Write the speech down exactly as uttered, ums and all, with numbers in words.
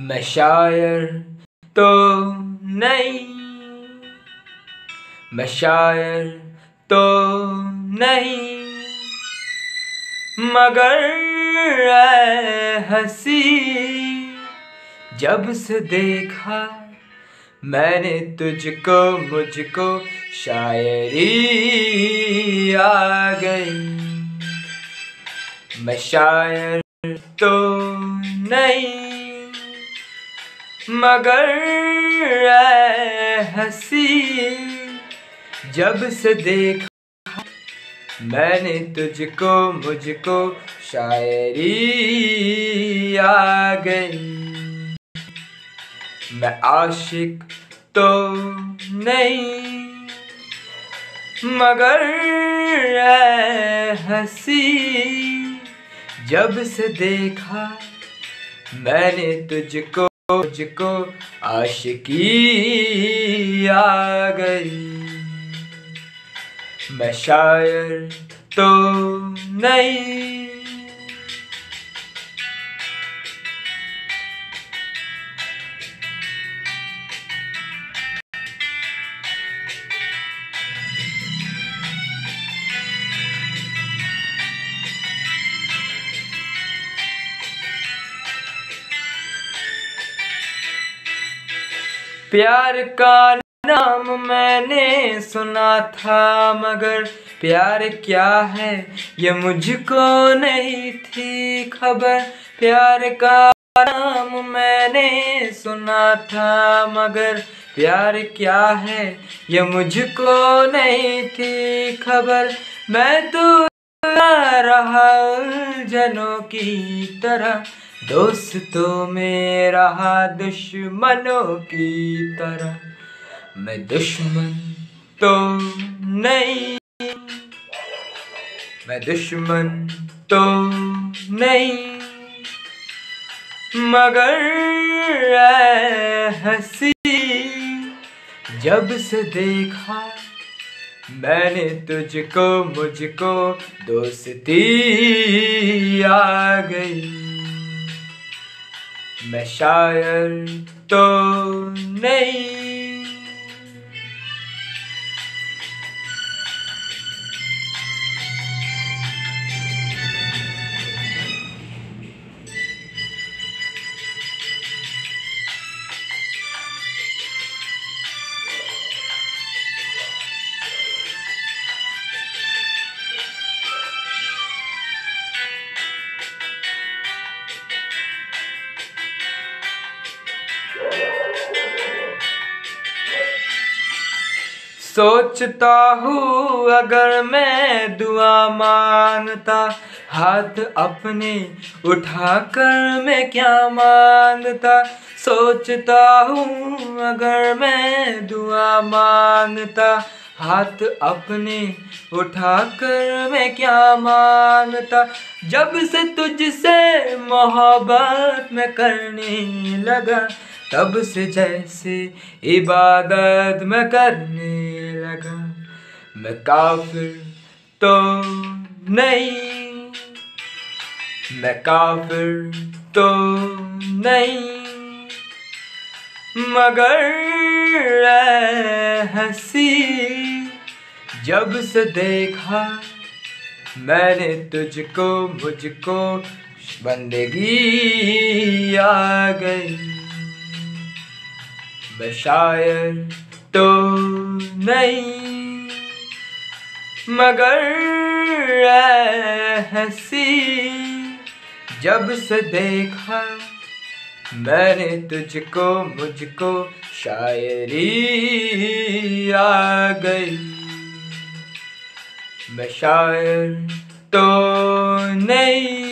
मैं शायर तो नहीं, मैं शायर तो नहीं, मगर ऐ हंसी जब से देखा मैंने तुझको, मुझको शायरी आ गई। मैं शायर तो नहीं, मगर ऐ हंसी जब से देखा मैंने तुझको, मुझको शायरी आ गई। मैं आशिक तो नहीं, मगर ऐ हंसी जब से देखा मैंने तुझको, मुझको आशिकी आ गई। मैं शायर तो नहीं। प्यार का नाम मैंने सुना था, मगर प्यार क्या है ये मुझको नहीं थी खबर। प्यार का नाम मैंने सुना था, मगर प्यार क्या है ये मुझको नहीं थी खबर। मैं तो रहा उलझनों की तरह, दोस्तों में रहा दुश्मनों की तरह। मैं दुश्मन तो नहीं, मैं दुश्मन तो नहीं, मगर ऐ हंसी जब से देखा मैंने तुझको, मुझको दोस्ती आ गई। मैं शायर तो नहीं। सोचता हूँ अगर मैं दुआ मांगता, हाथ अपने उठाकर मैं क्या मांगता। सोचता हूँ अगर मैं दुआ मांगता, हाथ अपने उठाकर मैं क्या मांगता। जब से तुझसे मोहब्बत मैं करने लगा, तब से जैसे इबादत मैं करने लगा। मैं काफिर तो नहीं, मैं काफिर तो नहीं, मगर ऐ हंसी जब से देखा मैंने तुझको, मुझको बंदगी आ गई। मैं शायर तो नहीं, मगर ऐ हंसी जब से देखा मैंने तुझको, मुझको शायरी आ गई। मैं शायर तो नहीं।